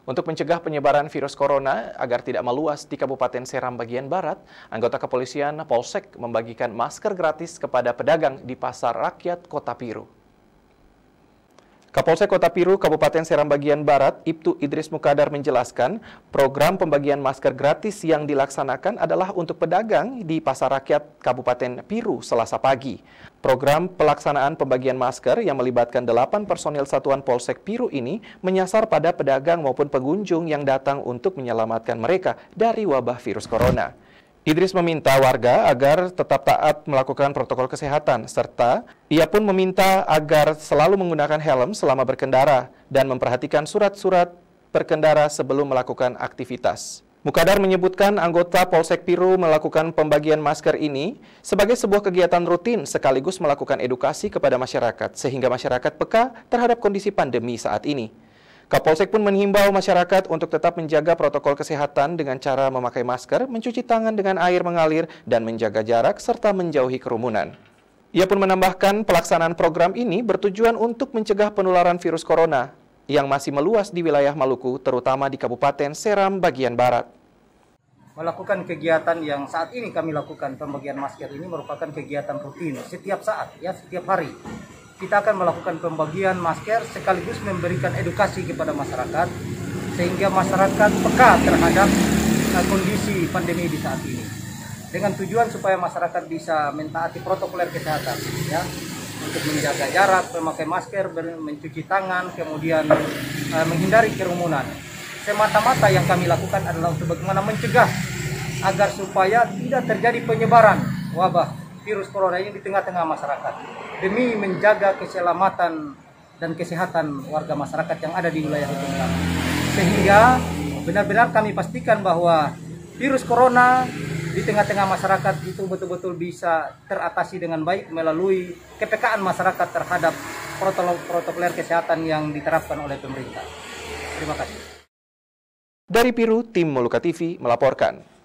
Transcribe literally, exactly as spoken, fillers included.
Untuk mencegah penyebaran virus corona agar tidak meluas di Kabupaten Seram bagian Barat, anggota kepolisian Polsek membagikan masker gratis kepada pedagang di Pasar Rakyat Kota Piru. Kapolsek Kota Piru, Kabupaten Seram bagian Barat, Ibtu Idris Mukadar menjelaskan, program pembagian masker gratis yang dilaksanakan adalah untuk pedagang di Pasar Rakyat Kabupaten Piru Selasa pagi. Program pelaksanaan pembagian masker yang melibatkan delapan personil Satuan Polsek Piru ini menyasar pada pedagang maupun pengunjung yang datang untuk menyelamatkan mereka dari wabah virus corona. Idris meminta warga agar tetap taat melakukan protokol kesehatan, serta ia pun meminta agar selalu menggunakan helm selama berkendara dan memperhatikan surat-surat berkendara sebelum melakukan aktivitas. Mukadar menyebutkan anggota Polsek Piru melakukan pembagian masker ini sebagai sebuah kegiatan rutin sekaligus melakukan edukasi kepada masyarakat sehingga masyarakat peka terhadap kondisi pandemi saat ini. Kapolsek pun menghimbau masyarakat untuk tetap menjaga protokol kesehatan dengan cara memakai masker, mencuci tangan dengan air mengalir, dan menjaga jarak serta menjauhi kerumunan. Ia pun menambahkan pelaksanaan program ini bertujuan untuk mencegah penularan virus corona yang masih meluas di wilayah Maluku, terutama di Kabupaten Seram bagian Barat. Melakukan kegiatan yang saat ini kami lakukan, pembagian masker ini merupakan kegiatan rutin setiap saat, ya setiap hari. Kita akan melakukan pembagian masker sekaligus memberikan edukasi kepada masyarakat sehingga masyarakat peka terhadap uh, kondisi pandemi di saat ini. Dengan tujuan supaya masyarakat bisa mentaati protokol kesehatan, ya, untuk menjaga jarak, memakai masker, mencuci tangan, kemudian uh, menghindari kerumunan. Semata-mata yang kami lakukan adalah untuk bagaimana mencegah agar supaya tidak terjadi penyebaran wabah virus corona ini di tengah-tengah masyarakat, demi menjaga keselamatan dan kesehatan warga masyarakat yang ada di wilayah hukum kami. Sehingga benar-benar kami pastikan bahwa virus corona di tengah-tengah masyarakat itu betul-betul bisa teratasi dengan baik melalui kepekaan masyarakat terhadap protokol kesehatan yang diterapkan oleh pemerintah. Terima kasih. Dari Piru, tim Moluka T V melaporkan.